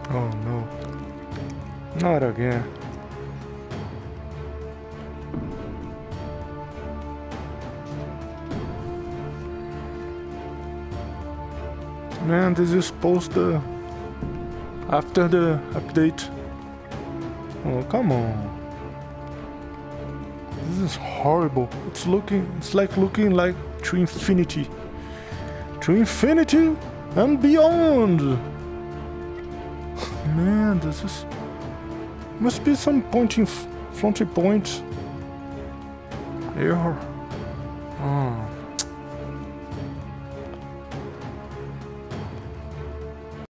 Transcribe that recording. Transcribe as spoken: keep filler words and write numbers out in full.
Oh no. Not again. Man, this is supposed to... After the update. Oh, come on. This is horrible. It's looking... It's like looking like to infinity. To infinity and beyond! Man, this is... Must be some pointing... Floating point. Error. Oh.